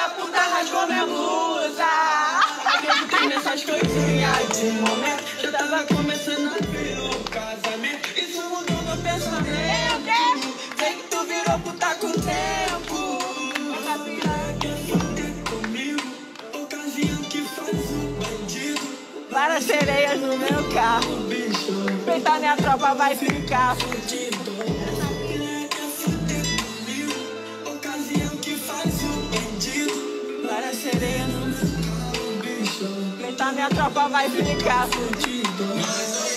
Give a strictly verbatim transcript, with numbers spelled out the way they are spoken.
da puta rasgou minha blusa. Acreditei nessas coisinhas de momento. Eu tava começando a ver o casamento. Isso mudou meu pensamento. Sei que tu virou puta com o tempo. Essa piranha quer foder comigo. Ocasião que faz o bandido. Várias sereias no meu carro, bicho. Peitar minha tropa vai ficar fudido. Essa piranha quer foder comigo. Ocasião que faz o bandido. Várias sereias no meu carro, bicho. Peitar minha tropa vai ficar fudido.